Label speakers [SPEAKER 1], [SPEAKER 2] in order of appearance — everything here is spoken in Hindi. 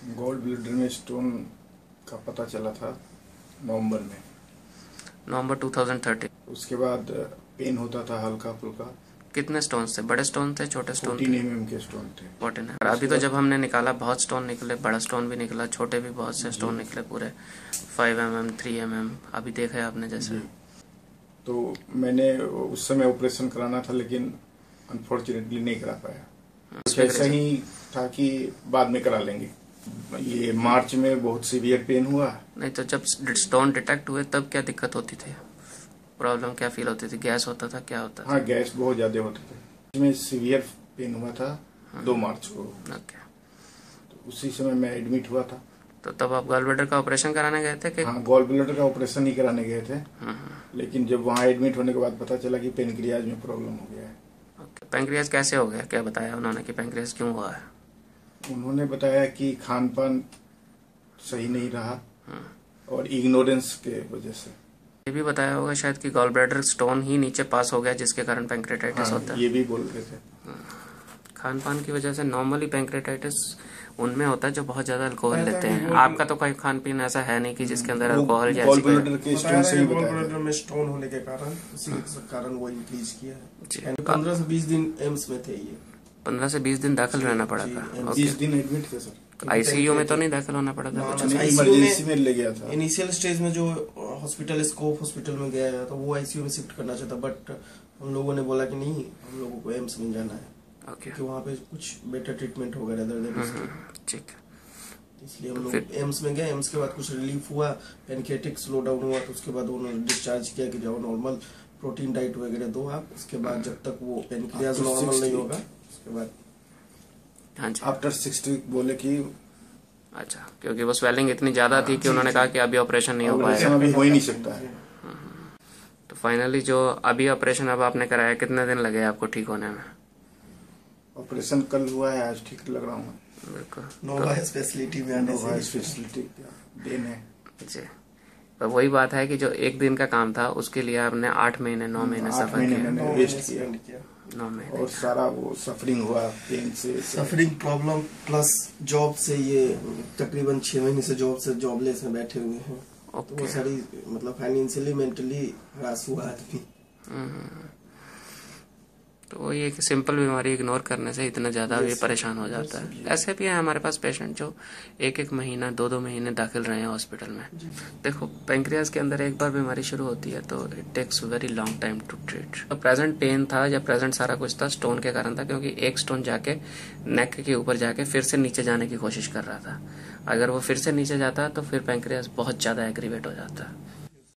[SPEAKER 1] गोल्ड ब्लैडर में स्टोन का पता चला था नवंबर में,
[SPEAKER 2] नवंबर 2013।
[SPEAKER 1] उसके बाद पेन होता था हल्का फुल्का।
[SPEAKER 2] कितने स्टोन थे? बड़े स्टोन थे, छोटे स्टोन
[SPEAKER 1] 14 mm के स्टोन थे।
[SPEAKER 2] 14 है। अभी तो जब हमने निकाला बहुत स्टोन निकले, बड़ा स्टोन भी निकला, छोटे भी बहुत से स्टोन निकले पूरे 5 mm 3 mm। अभी देखा है आपने जैसे।
[SPEAKER 1] तो मैंने उस समय ऑपरेशन कराना था लेकिन अनफॉर्चुनेटली नहीं करा पाया। ऐसा ही था कि बाद में करा लेंगे। ये मार्च में बहुत सीवियर पेन हुआ।
[SPEAKER 2] नहीं तो जब स्टोन डिटेक्ट हुए तब क्या दिक्कत होती थी? प्रॉब्लम क्या फील होती थी? गैस होता था, क्या होता था?
[SPEAKER 1] हाँ, गैस बहुत ज्यादा होता था। इसमें सीवियर पेन हुआ था 2 मार्च को।
[SPEAKER 2] ओके।
[SPEAKER 1] तो उसी समय मैं एडमिट हुआ था।
[SPEAKER 2] तो तब आप गॉल ब्लैडर का ऑपरेशन कराने गए थे कि?
[SPEAKER 1] हाँ, गॉल ब्लैडर का ऑपरेशन ही कराने गए थे। लेकिन जब वहाँ एडमिट होने के बाद पता चला कि पेनक्रियाज में प्रॉब्लम हो गया है।
[SPEAKER 2] ओके। पेनक्रियाज कैसे हो गया? क्या बताया उन्होंने कि पेनक्रियाज क्यों हुआ है?
[SPEAKER 1] उन्होंने बताया कि खान पान सही नहीं रहा और इग्नोरेंस के वजह से।
[SPEAKER 2] ये भी बताया होगा शायद कि गॉल ब्लैडर स्टोन ही नीचे पास हो गया जिसके कारण पैंक्रेटाइटिस होता है।
[SPEAKER 1] ये भी बोल रहे थे।
[SPEAKER 2] खान पान की वजह से नॉर्मली पैंक्रेटाइटिस उनमें होता है जो बहुत ज्यादा अल्कोहल लेते हैं। आपका तो कोई खान पीन ऐसा है नहीं कि जिसके अंदर अल्कोहल या
[SPEAKER 1] गॉल ब्लैडर के स्टोन से ही बताया।
[SPEAKER 3] गॉल ब्लैडर में स्टोन होने के कारण उसी के कारण वो इंक्रीज किया है। 15 से 20 दिन एम्स में थे ये।
[SPEAKER 2] 15 से 20 दिन दाखिल रहना पड़ा था।
[SPEAKER 1] 20 दिन एडमिट थे सर।
[SPEAKER 2] आईसीयू में तो नहीं दाखिल होना पड़ा था?
[SPEAKER 1] इमरजेंसी में ले गया था।
[SPEAKER 3] इनिशियल स्टेज में जो हॉस्पिटल स्कोप हॉस्पिटल में गया था वो आईसीयू में शिफ्ट करना चाहता, बट हम लोगों ने बोला कि नहीं, हम लोगों को एम्स में जाना है क्योंकि वहाँ पे कुछ बेटर ट्रीटमेंट होगा रेदर देन।
[SPEAKER 2] ठीक।
[SPEAKER 3] इसलिए हम लोग एम्स में गए। एम्स के बाद कुछ रिलीफ हुआ, पैनक्रियाटिक स्लो डाउन हुआ, तो उसके बाद उन्होंने डिस्चार्ज किया कि जाओ नॉर्मल प्रोटीन डाइट वगैरह दो आप। उसके बाद जब तक वो पैनक्रियाज नॉर्मल नहीं होगा उसके बाद।
[SPEAKER 2] हाँ जी।
[SPEAKER 1] आफ्टर 6 वीक बोले कि
[SPEAKER 2] अच्छा, क्योंकि वो स्वेलिंग इतनी ज्यादा थी कि उन्होंने कहा कि अभी ऑपरेशन नहीं हो पाएगा,
[SPEAKER 1] अभी हो ही नहीं सकता है।
[SPEAKER 2] तो फाइनली जो अभी ऑपरेशन अब आपने कराया, कितने दिन लगे आपको ठीक होने में?
[SPEAKER 1] ऑपरेशन कल हुआ है, आज ठीक लग रहा हूँ।
[SPEAKER 2] बिल्कुल।
[SPEAKER 3] नोवा स्पेशलिटी में आने से
[SPEAKER 1] स्पेशलिटी देन है
[SPEAKER 2] जी। तो वही बात है कि जो एक दिन का काम था उसके लिए आपने 8 महीने 9 महीने सफर किया।
[SPEAKER 1] वेस्ट किया
[SPEAKER 2] 9 महीने
[SPEAKER 1] और सारा वो सफरिंग हुआ पेन से,
[SPEAKER 3] सफरिंग प्रॉब्लम प्लस जॉब से। ये तकरीबन 6 महीने से जॉबलेस में बैठे हुए हैं। तो वो सारी मतलब फाइनेंशियली मेंटली हरास हुआ आदमी।
[SPEAKER 2] तो वही एक सिंपल बीमारी इग्नोर करने से इतना ज्यादा भी परेशान हो जाता है। ऐसे भी है हमारे पास पेशेंट जो 1-1 महीना 2-2 महीने दाखिल रहे हैं हॉस्पिटल में। देखो, पैंक्रियाज के अंदर एक बार बीमारी शुरू होती है तो it takes very long time to treat. तो प्रेजेंट पेन था या प्रेजेंट सारा कुछ था स्टोन के कारण था, क्योंकि एक स्टोन जाके नेक के ऊपर जाके फिर से नीचे जाने की कोशिश कर रहा था। अगर वो फिर से नीचे जाता तो फिर पैंक्रियाज बहुत ज्यादा एग्रीवेट हो जाता।